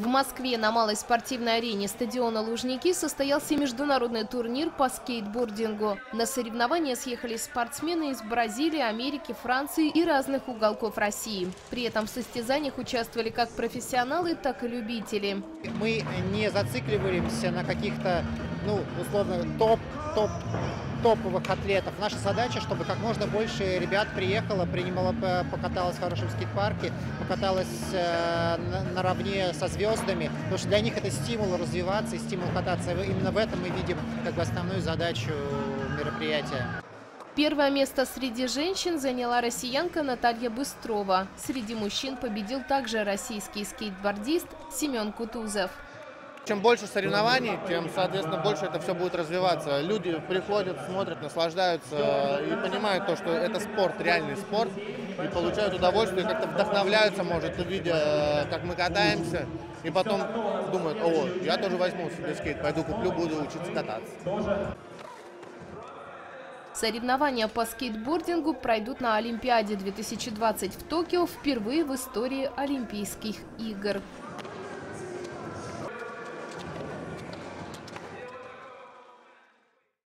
Москве на малой спортивной арене стадиона «Лужники» состоялся международный турнир по скейтбордингу. На соревнования съехались спортсмены из Бразилии, Америки, Франции и разных уголков России. При этом в состязаниях участвовали как профессионалы, так и любители. Мы не зацикливаемся на каких-то, условно, топовых атлетов. Наша задача, чтобы как можно больше ребят приехало, покаталось в хорошем скейт-парке, покаталось наравне со звездами, потому что для них это стимул развиваться и стимул кататься. Именно в этом мы видим основную задачу мероприятия. Первое место среди женщин заняла россиянка Наталья Быстрова. Среди мужчин победил также российский скейтбордист Семен Кутузов. Чем больше соревнований, тем, соответственно, больше это все будет развиваться. Люди приходят, смотрят, наслаждаются и понимают то, что это спорт, реальный спорт, и получают удовольствие, как-то вдохновляются, может, видя, как мы катаемся, и потом думают: о, я тоже возьму себе скейт, пойду куплю, буду учиться кататься. Соревнования по скейтбордингу пройдут на Олимпиаде 2020 в Токио впервые в истории Олимпийских игр.